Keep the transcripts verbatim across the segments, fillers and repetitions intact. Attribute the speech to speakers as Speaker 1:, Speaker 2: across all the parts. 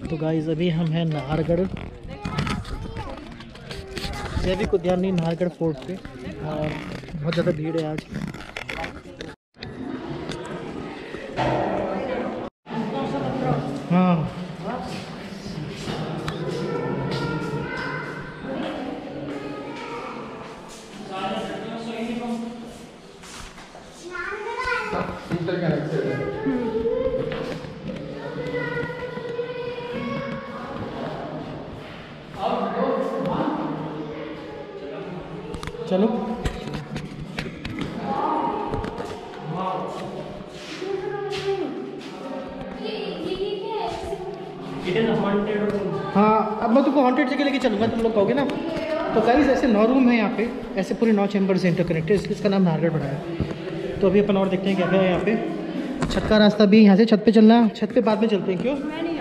Speaker 1: तो गाइस अभी हम हैं नाहरगढ़ जैविक उद्यान नहीं नाहरगढ़ फोर्ट पे और बहुत ज़्यादा भीड़ है आज। हाँ चलो हाँ अब मैं तुमको हॉन्टेड जगह लेके चलूँगा, तुम लोग कहोगे ना। तो गाइस ऐसे नौ रूम है यहाँ पे, ऐसे पूरे नौ चैम्बर से इंटरकनेक्टेड, इसलिए इसका नाम नाहरगढ़ पड़ा है। तो अभी अपन और देखते हैं क्या क्या है यहाँ पे। छत का रास्ता भी यहाँ से छत पे चलना, छत पे बाद में चलते हैं। क्यों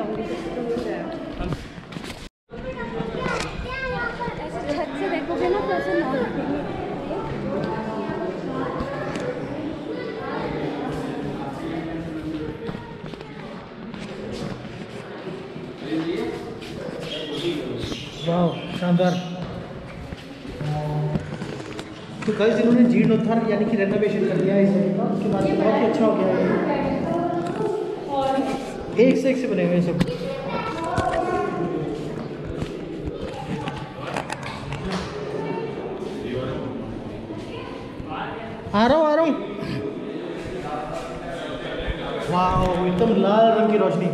Speaker 1: वाह शानदार। तो गाइस इन्होंने जीर्णोद्धार यानी कि रेनोवेशन कर दिया है इस जगह का, उसके बाद बहुत ही अच्छा हो गया है। एक से एक से बने हुए हैं सब। आ रहा हूँ आ रहा हूँ। वाह एकदम लाल रंग की रोशनी।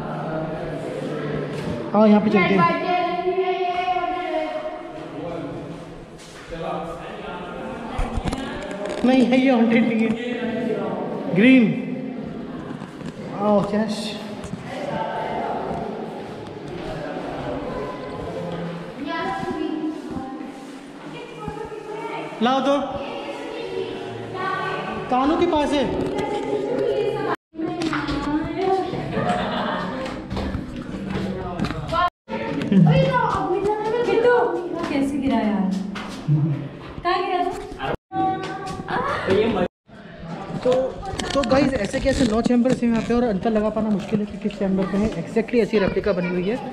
Speaker 1: हाँ यहाँ पे चलते हैं। नहीं है ये हॉन्टेड नहीं है, ग्रीन। आओ कैश लाओ तो कानों के पास है।
Speaker 2: कैसे गिरा यार? कहाँ गिरा था?
Speaker 1: तो तो गाइस ऐसे कैसे नौ चैम्बर से यहाँ पे और अंतर लगा पाना मुश्किल है कि किस चैम्बर पे है एक्जैक्टली। ऐसी रेप्लिका बनी हुई है।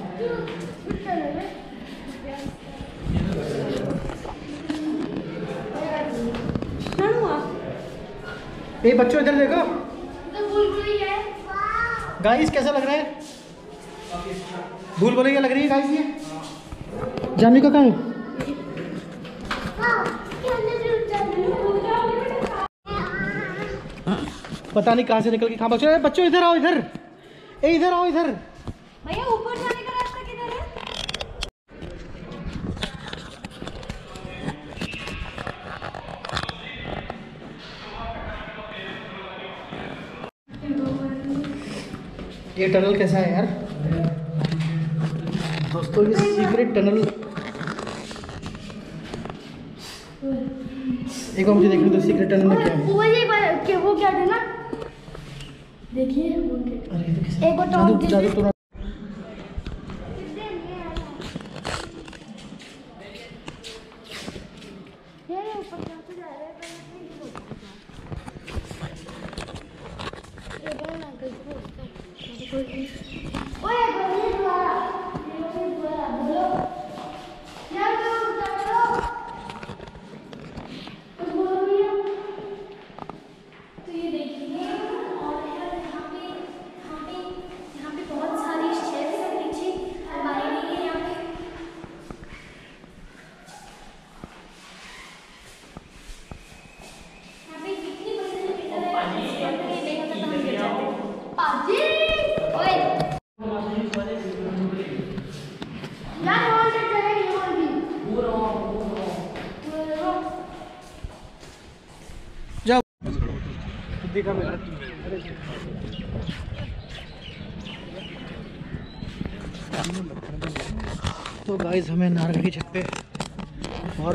Speaker 1: ए बच्चों इधर देखो। गाइस कैसा लग रहा है? भूल भुलैया लग रही है गाइस ये। जानवी का कहाँ है? पता नहीं कहाँ से निकल के कहाँ बच्चों बच्चों इधर आओ इधर। ए इधर आओ इधर।
Speaker 2: भैया ऊपर जाने का रास्ता किधर है?
Speaker 1: ये टनल कैसा है यार दोस्तों? ये सीक्रेट टनल एक बार मुझे देखने दो। सीक्रेट टनल में क्या है?
Speaker 3: वो ये क्या वो क्या है ना, देखिए एक बार
Speaker 1: जादू जादू तो देखा मेरा। तो गाइस हमें नाहरगढ़ की छत पे और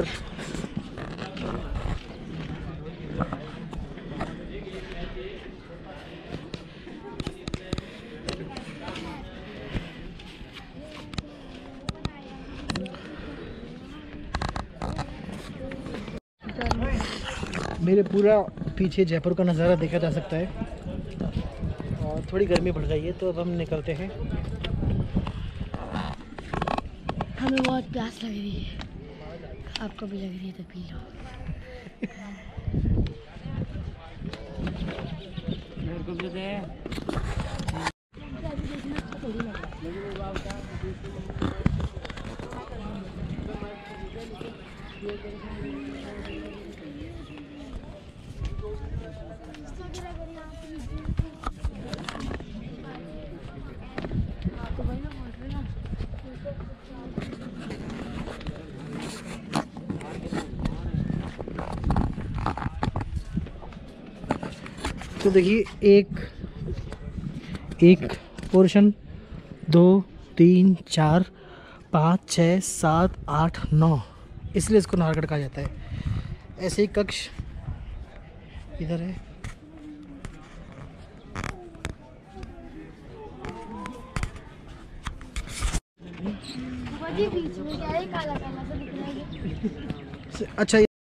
Speaker 1: मेरे पूरा पीछे जयपुर का नज़ारा देखा जा सकता है। और और थोड़ी गर्मी बढ़ गई है तो अब हम निकलते हैं।
Speaker 3: हमें बहुत प्यास लग रही है, आपको भी लग रही है तो पी लो।
Speaker 4: मेरे को भी दे।
Speaker 1: तो देखिए एक एक पोर्शन, दो तीन चार पाँच छः सात आठ नौ, इसलिए इसको नाहरगढ़ कहा जाता है। ऐसे ही कक्ष इधर है।
Speaker 3: बीच में क्या है, काला काला सा दिख रहा है।
Speaker 1: अच्छा